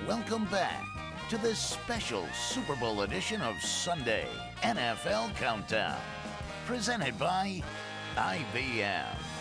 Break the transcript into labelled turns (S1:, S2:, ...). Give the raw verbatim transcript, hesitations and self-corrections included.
S1: welcome back to this special Super Bowl edition of Sunday N F L Countdown, presented by I B M.